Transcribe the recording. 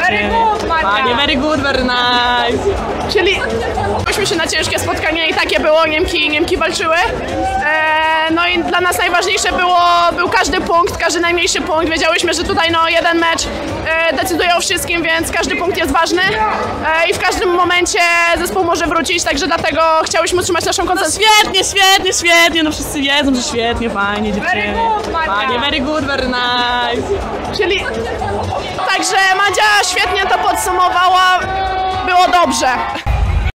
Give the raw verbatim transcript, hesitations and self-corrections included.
Very good, Maria. Very good, very nice. Czyli byliśmy się na ciężkie spotkanie i takie było, Niemki, Niemki walczyły. E, no i dla nas najważniejsze było, był każdy punkt, każdy najmniejszy punkt. Wiedziałyśmy, że tutaj no, jeden mecz e, decyduje o wszystkim, więc każdy punkt jest ważny e, i w każdym momencie zespół może wrócić, także dlatego chciałyśmy utrzymać naszą koncentrację. No świetnie, świetnie, świetnie, no wszyscy wiedzą, że świetnie, fajnie, dziewczyny. Fajnie, very good, very nice. Czyli także Madzia świetnie to podsumowała, było dobrze.